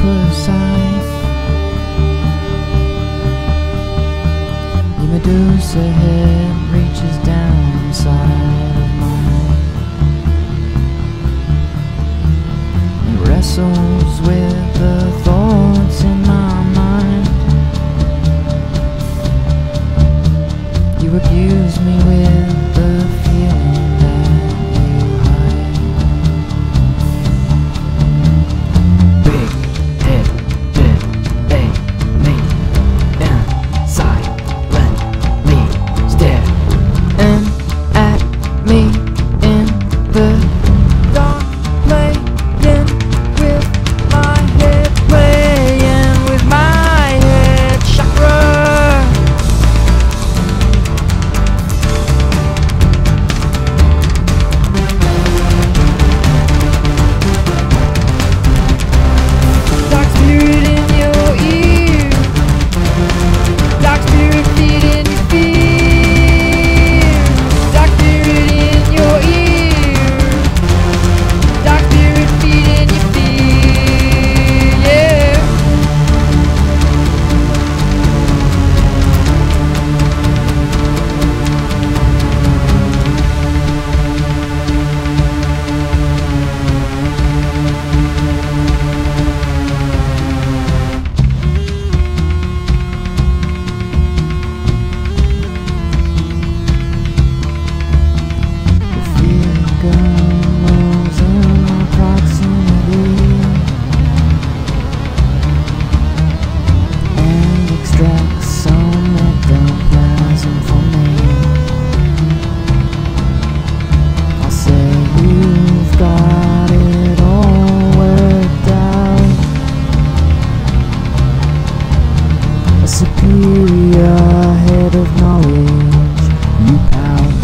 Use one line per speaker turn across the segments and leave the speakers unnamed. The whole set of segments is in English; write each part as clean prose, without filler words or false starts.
reckless eyes. Your Medusa head reaches down inside of mine and wrestles with the thoughts in my mind. You abuse me with the feeling that you hide. Big head did a me inside when me stare in at me in the dark, playing with my head, playing with my head chakra. Superior head of knowledge, you pout.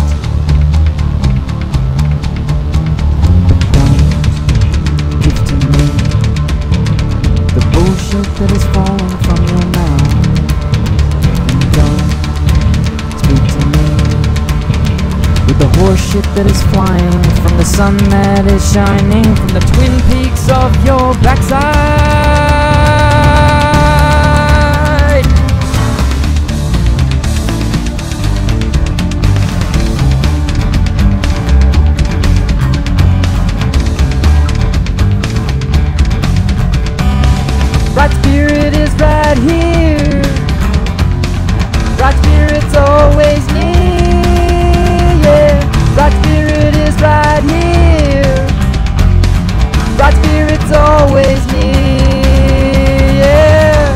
But don't give to me the bullshit that is falling from your mouth. And don't speak to me with the horseshit that is flying from the sun that is shining from the twin peaks of your backside. Right spirit is right here. Right spirit's always near, yeah. Right spirit is right here. Right spirit's always near, yeah.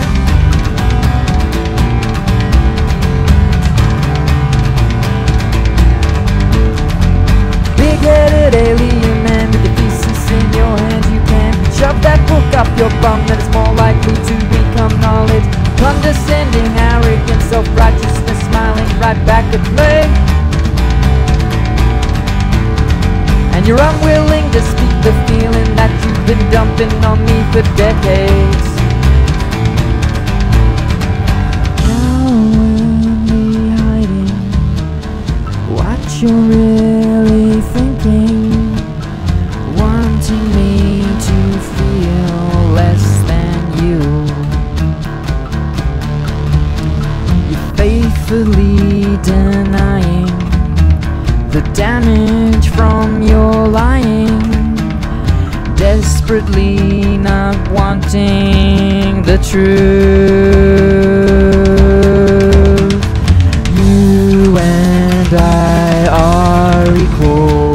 Big-headed alien man with the thesis in your hand, you can shove that book up your bum, that is more likely to become knowledge. Condescending, arrogant, self-righteousness, smiling right back at play. And you're unwilling to speak the feeling that you've been dumping on me for decades. Cowardly hiding what you're really thinking, wanting me to feel less than you. You're faithfully denying the damage from your lying, desperately not wanting the truth. You and I are equal.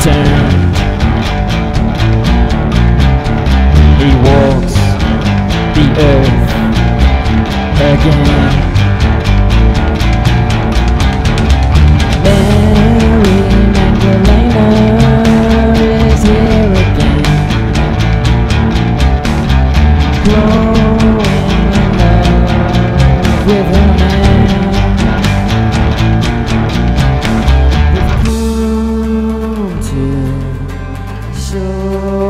return. He walks the earth again. Mary Magdalena is here again, growing in love with her man. We've come to show